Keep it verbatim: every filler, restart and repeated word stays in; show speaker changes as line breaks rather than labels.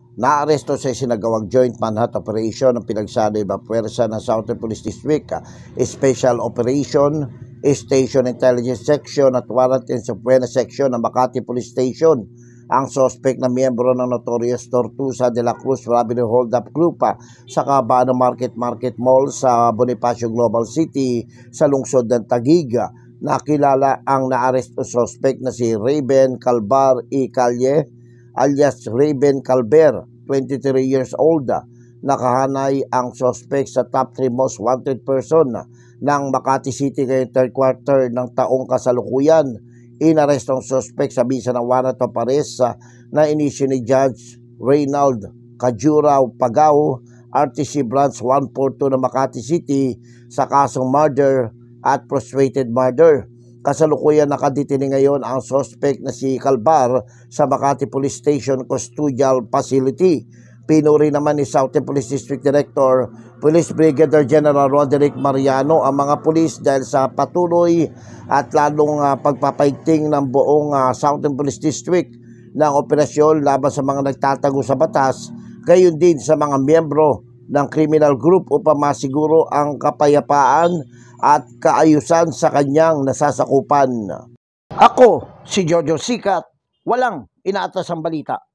Naaresto sa sinagawang joint manhunt operation ng pinagsali ng puwersa ng Southern Police District, Special Operation Station Intelligence Section at Warrant and Subpoena Section ng Makati Police Station. Ang suspect na miyembro ng Notorious Tortusa de la Cruz Robbery Hold-Up Group sa Cabano Market Market Mall sa Bonifacio Global City sa lungsod ng Taguig. Nakilala ang naaresto suspect na si Raven Calvar E. Calle alias Raven Calver, twenty-three years old. Nakahanay ang suspect sa top three most wanted person ng Makati City ngayong third quarter ng taong kasalukuyan. Inaresto ang suspect sa bisa ng warrant of arrest na inisyu ni Judge Reynald Cajurao Pagao, R T C Branch one forty-two ng Makati City sa kasong murder at frustrated murder. Kasalukuyan nakadetine ngayon ang suspect na si Calvar sa Makati Police Station Custodial Facility. Pinuri naman ni Southern Police District Director Police Brigadier General Roderick Mariano ang mga pulis dahil sa patuloy at lalong uh, pagpapaigting ng buong uh, Southern Police District ng operasyon laban sa mga nagtatago sa batas, gayon din sa mga miyembro ng criminal group upang masiguro ang kapayapaan at kaayusan sa kanyang nasasakupan. Ako, si Jojo Sikat, walang inaatas ang balita.